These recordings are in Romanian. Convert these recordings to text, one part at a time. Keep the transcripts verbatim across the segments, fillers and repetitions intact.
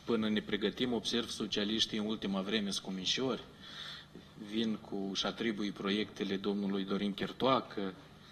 până ne pregătim, observ socialiștii în ultima vreme scumișori, vin cu și atribui proiectele domnului Dorin Chertoacă.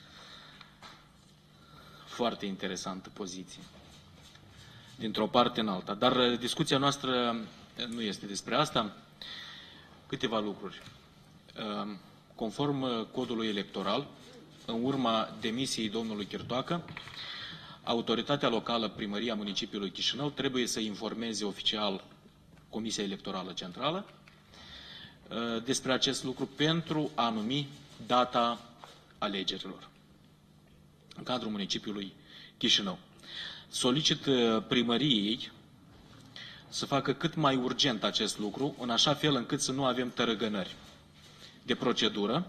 Foarte interesantă poziție, dintr-o parte în alta. Dar discuția noastră nu este despre asta. Câteva lucruri. Conform codului electoral, în urma demisiei domnului Chertoacă, autoritatea locală, primăria municipiului Chișinău, trebuie să informeze oficial Comisia Electorală Centrală despre acest lucru pentru a numi data alegerilor în cadrul municipiului Chișinău. Solicit primăriei să facă cât mai urgent acest lucru, în așa fel încât să nu avem tărăgănări de procedură,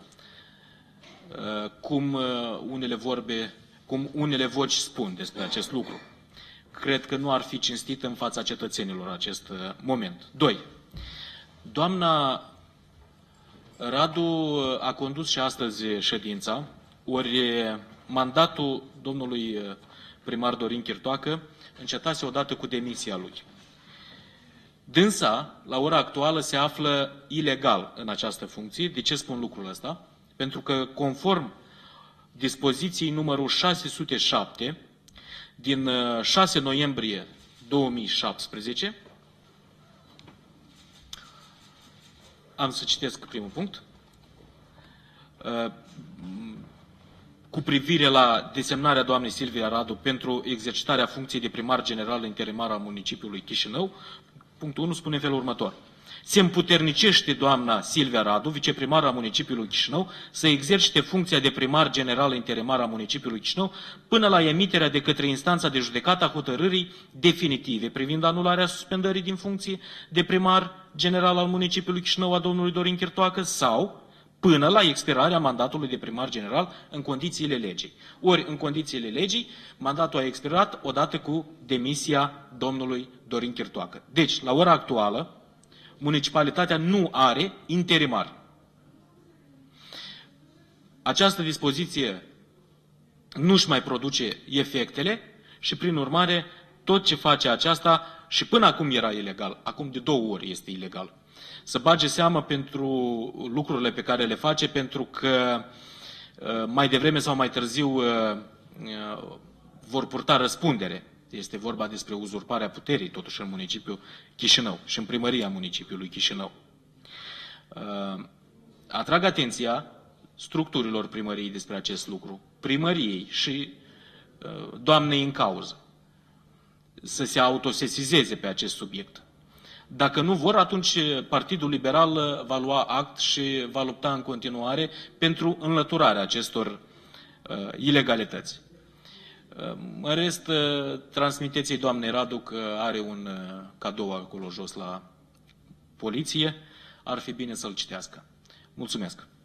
cum unele vorbe, cum unele voci spun despre acest lucru. Cred că nu ar fi cinstit în fața cetățenilor acest moment. Doi. Doamna Radu a condus și astăzi ședința, ori mandatul domnului primar Dorin Chertoacă încetase odată cu demisia lui. Dânsa, la ora actuală, se află ilegal în această funcție. De ce spun lucrul ăsta? Pentru că, conform dispoziției numărul șase sute șapte din șase noiembrie două mii șaptesprezece, am să citesc primul punct, cu privire la desemnarea doamnei Silvia Radu pentru exercitarea funcției de primar general interimar al municipiului Chișinău, punctul unu spune în felul următor. Se împuternicește doamna Silvia Radu, viceprimar al municipiului Chișinău, să exercite funcția de primar general interimar al municipiului Chișinău până la emiterea de către instanța de judecată a hotărârii definitive privind anularea suspendării din funcție de primar general al municipiului Chișinău a domnului Dorin Chertoacă sau până la expirarea mandatului de primar general în condițiile legii. Ori, în condițiile legii, mandatul a expirat odată cu demisia domnului Dorin Chertoacă. Deci, la ora actuală, municipalitatea nu are interimar. Această dispoziție nu își mai produce efectele și, prin urmare, tot ce face aceasta, și până acum era ilegal, acum de două ori este ilegal. Să bage seamă pentru lucrurile pe care le face, pentru că mai devreme sau mai târziu vor purta răspundere. Este vorba despre uzurparea puterii, totuși, în municipiul Chișinău și în primăria municipiului Chișinău. Atrag atenția structurilor primăriei despre acest lucru, primăriei și doamnei în cauză, să se autosesizeze pe acest subiect. Dacă nu vor, atunci Partidul Liberal va lua act și va lupta în continuare pentru înlăturarea acestor uh, ilegalități. Uh, în rest, uh, transmiteți-i doamnei Radu că are un uh, cadou acolo jos la poliție. Ar fi bine să-l citească. Mulțumesc!